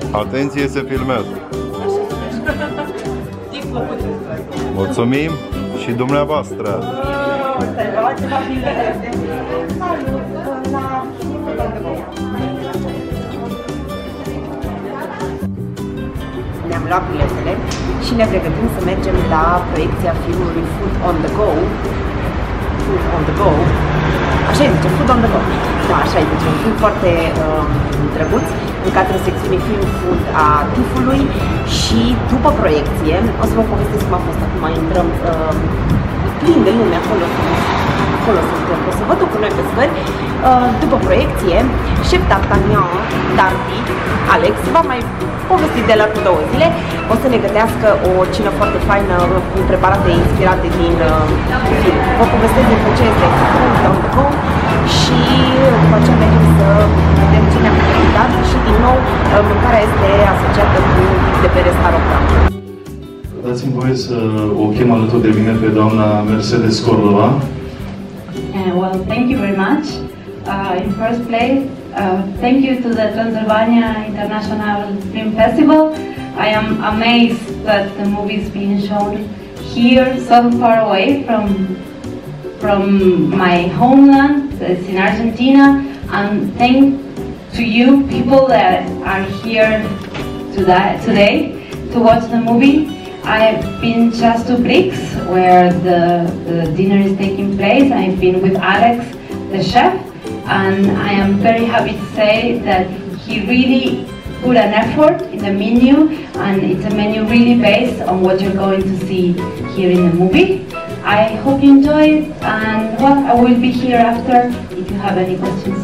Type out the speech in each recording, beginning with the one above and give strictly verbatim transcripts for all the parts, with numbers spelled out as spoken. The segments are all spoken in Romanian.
Atenție, se filmează. Mulțumim și dumneavoastră. Ne-am luat biletele și ne pregătim să mergem la proiecția filmului Food on the Go. Food on the Go. Așa îi zice, Food on the Go. Da, așa îi zice, un film foarte uh, drăguț, în cadrul secțiunii Film Food a TIFF-ului și după proiecție, o să vă povestesc cum a fost. Acum intrăm uh, plin de lume acolo, acolo suntem, o să vă duc cu noi pe scări. Uh, după proiecție, șef D'Artagnan, Darby, Alex, va mai povesti de la cu două zile, o să ne gătească o cină foarte faină cu preparate inspirate din uh, film. Vă povestesc despre ce este Food on the Go și după aceea mergem să vedem ce ne-am prezentat și din nou uh, mâncarea este asociată cu de pe restaurant. Dați-mi voie să o chem alături de mine pe doamna Mercedes Cordova. Uh, well, thank you very much. Uh, in first place, uh, thank you to the Transylvania International Film Festival. I am amazed that the movie is being shown here, so far away from from my homeland, it's in Argentina. And thank to you people that are here today to watch the movie. I've been just to Bricks, where the, the dinner is taking place. I've been with Alex, the chef, and I am very happy to say that he really put an effort in the menu, and it's a menu really based on what you're going to see here in the movie. I hope you enjoy it, and well, I will be here after if you have any questions.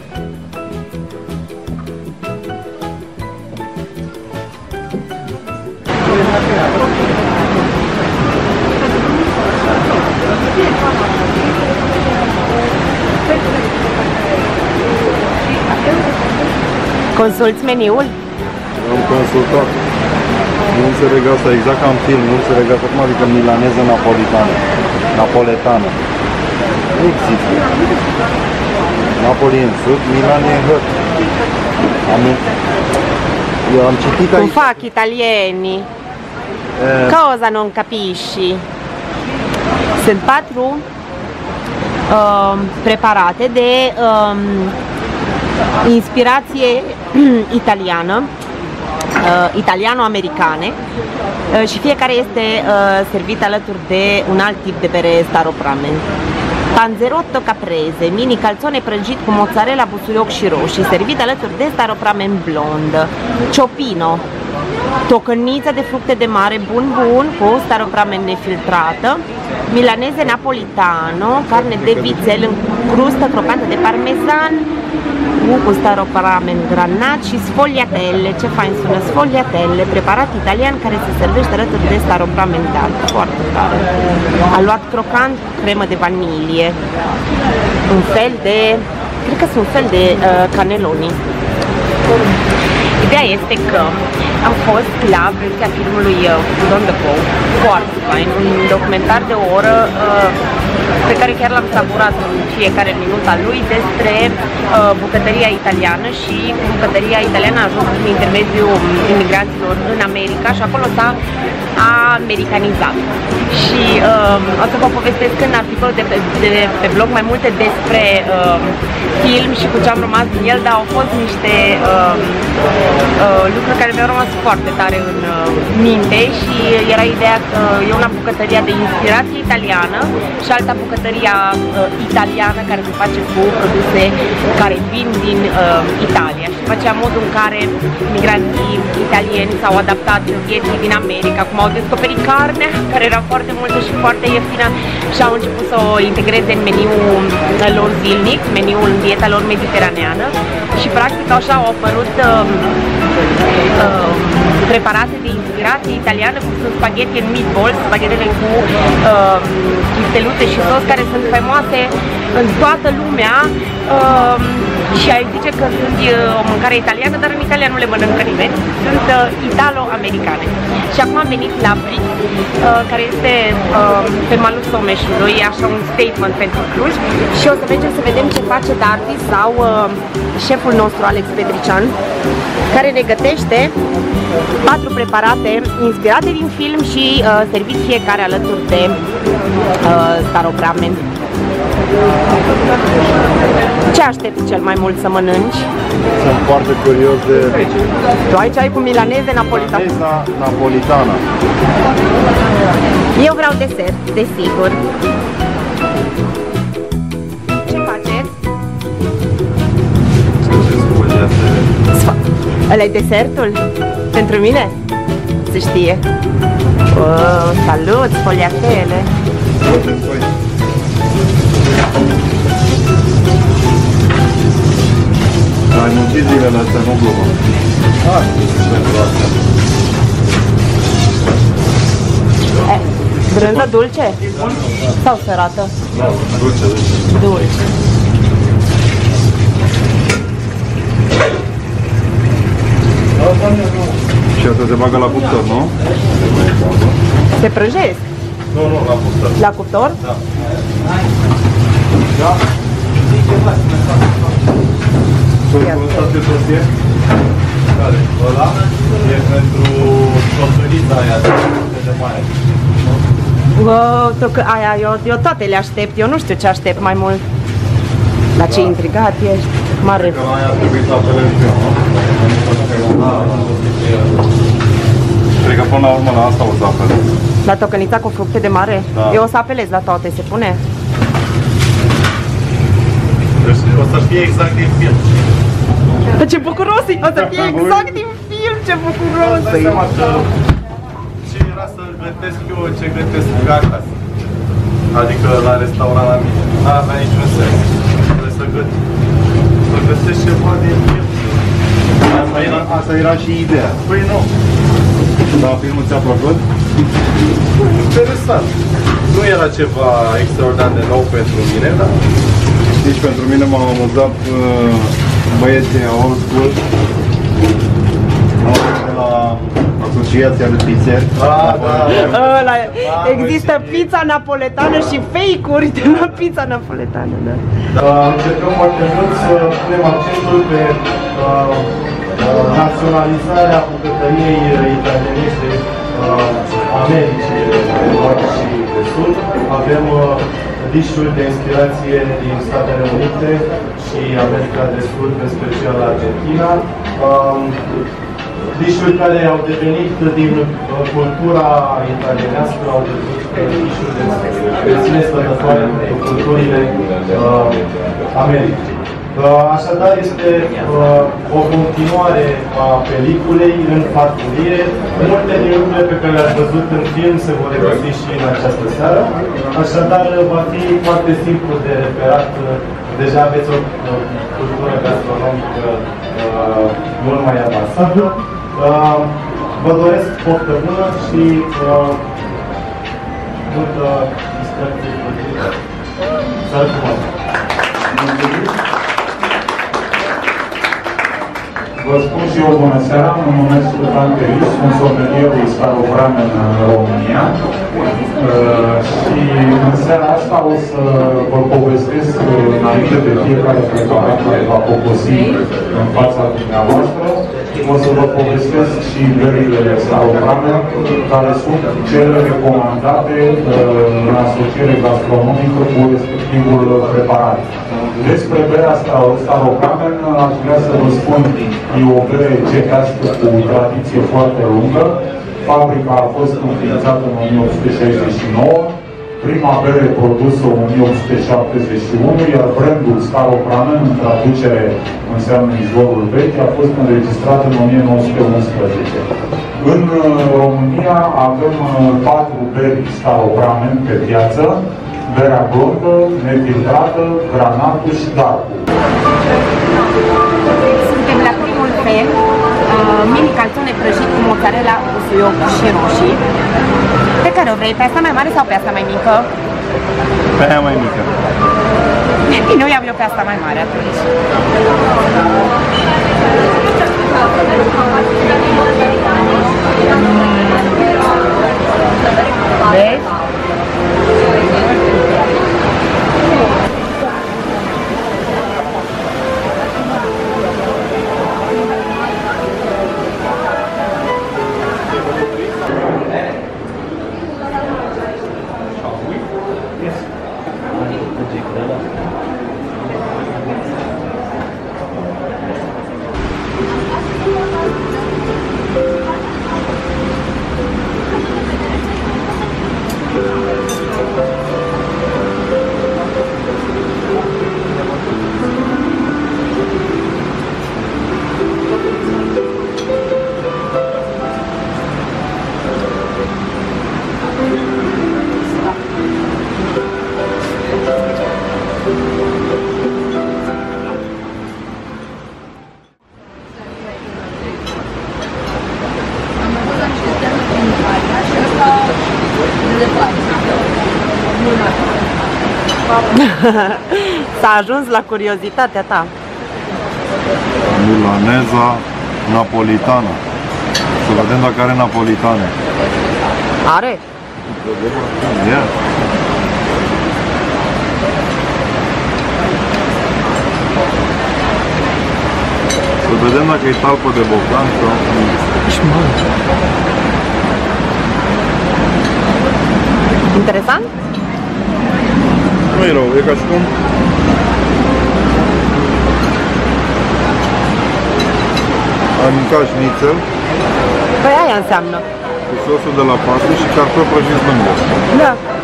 Consulți meniul? Am consultat. Nu înțeleg asta, exact ca în film, nu înțeleg asta. Cum adică milaneză napolitană? Napoletană. Nu există. Napoli în sud, Milan e în hăt. Am, eu am citit aici... Cum fac italieni? Eh... Cosa non capisci? Sunt patru uh, preparate de uh, inspirație italiană, uh, italiano-americane, uh, și fiecare este uh, servit alături de un alt tip de pere staropramen. Panzerotto caprese, mini calzone prăjit cu mozzarella, busuioc și roșii, servit alături de staropramen blond. Ciopino, tocăniță de fructe de mare bun bun cu staropramen nefiltrată. Milaneze napolitano, carne de vițel în crustă crocantă de parmezan, cu staropramen granat și sfogliatelle. Ce fain sună, sfogliatelle, preparat italian care se servește alături de staropramen d'altă, foarte tare. A luat crocant, cremă de vanilie, un fel de, cred că sunt un fel de uh, caneloni. Ideea este că am fost la proiecția filmului Food on the Go, foarte fain, un documentar de o oră uh, pe care chiar l-am savurat în fiecare minut al lui, despre uh, bucătăria italiană și bucătăria italiană a ajuns prin intermediul imigranților în America și acolo s-a americanizat. Și uh, o să vă povestesc în articolul de pe, de pe blog mai multe despre uh, film și cu ce am rămas din el, dar au fost niște uh, uh, lucruri care mi-au rămas foarte tare în uh, minte și era ideea că e una bucătăria de inspirație italiană și alta bucătăria uh, italiană care se face cu produse care vin din uh, Italia și după aceea modul în care migranții italieni s-au adaptat vieții din America, cum au descoperit carnea care era foarte multă și foarte ieftină și au început să o integreze în meniul lor zilnic, meniul în dieta lor mediteraneană și practic așa au apărut uh, uh, preparate de inspirație italiană, cum sunt spaghetti în meatballs, spaghetele cu uh, chisteluțe și sos, care sunt faimoase în toată lumea. Uh, și ai zice că sunt uh, o mâncare italiană, dar în Italia nu le mănâncă nimeni. Sunt uh, italo-americane. Și acum am venit la Brit, uh, care este uh, pe malul Someșului, e așa un statement pentru Cluj, și o să mergem să vedem ce face Dardi sau uh, șeful nostru Alex Petrician, care ne gătește patru preparate inspirate din film și uh, serviți fiecare alături de uh, staropramen. Ce aștepți cel mai mult să mănânci? Sunt foarte curios de... Tu aici ai cu milaneze napolitana. Milaneza napolitana. Eu vreau desert, desigur. Ce faceți? Ăla-i desertul? Pentru mine? Se știe. Oh, salut, sfogliatele! Ai muncit zilele astea, nu glumă. Ah, pentru asta. Eh, brânză dulce? Sau sărată? Da, dulce, dulce. Dulce. Și asta se bagă la cuptor, nu? Se prăjesc? Nu, nu, la cuptor. La cuptor? Da. Da? Sosul ăsta ce sos e? Care? Ăla? E pentru sosurița aia de mare. Wow, tu că aia, eu, eu toate le aștept, eu nu știu ce aștept mai mult. Dar ce intrigat ești, mare. Cred că la aia trebuie să apelez și eu, nu? Cred că până la urmă la asta o să apelez. La tocănița cu fructe de mare? Da. Eu o să apelez la toate, se pune? O să fie exact din film. Ce bucuros e! O să fie exact din film, ce bucuros e! Dai seama că ce era să gătesc eu ce gătesc acasă. Adică la restaurant la mine. N-avea niciun sens. Trebuie să găt. Să gătesc ceva din film. Asta era, asta era și ideea. Păi nu. Da, filmul ți-a plăcut? Interesant. Nu era ceva extraordinar de nou pentru mine, dar... Deci pentru mine m-au amuzat uh, băieții old school de la Asociația de Pizzeri. Ah, da, Ăla, există pizza napoletană și fake-uri de la pizza napoletană, da. Uh, încercăm foarte mult să punem accentul pe uh, naționalizarea bucătăriei italienești uh, Americii de Nord și de Sud. Avem uh, dish-uri de inspirație din Statele Unite și America de Sud, în special Argentina. Um, dish-uri care au devenit din uh, cultura italienească, au devenit dish-uri de sine stătătoare pentru culturile uh, Americii. Așadar, este uh, o continuare a peliculei în farfurie. Multe din lucrurile pe care le-ați văzut în film se vor regăsi și în această seară. Așadar, va fi foarte simplu de reperat. Deja aveți o uh, cultură gastronomică uh, mult mai avansată. Uh, vă doresc poftă bună și uh, multă distracție plăcută. Salut frumos! Vă spun și eu bună seara, mă numesc Sultan Peris, sunt sommelier staropramen în România și în seara asta o să vă povestesc, înainte de fiecare preparat care va poposi în fața dumneavoastră, o să vă povestesc și berile staropramen, care sunt cele recomandate în asociere gastronomică cu respectivul preparat. Despre berea staropramen aș vrea să vă spun, e o bere cehească cu tradiție foarte lungă. Fabrica a fost înființată în o mie opt sute șaizeci și nouă, prima bere produsă în o mie opt sute șaptezeci și unu, iar brandul Staropramen, în traducere înseamnă izvorul vechi, a fost înregistrat în o mie nouă sute unsprezece. În România avem patru beri Staropramen pe piață: berea blondă, nefiltrată, granatul și darkul. Suntem la primul fel, uh, mini calzone prăjit cu mozzarella, usuioc și roșii. Pe care o vrei? Pe asta mai mare sau pe asta mai mică? Pe aia mai mică. Bine, o iau eu pe asta mai mare atunci. Vezi? S-a ajuns la curiozitatea ta. Milaneza napolitană. Să vedem dacă are napolitane. Are? Yeah. Să vedem dacă e talpă de Bogdan sau... Interesant? Nu e rău, e ca și cum ai mâncat șnițel Păi aia înseamnă. cu sosul de la pasta și cartofi prăjiți lângă. Da.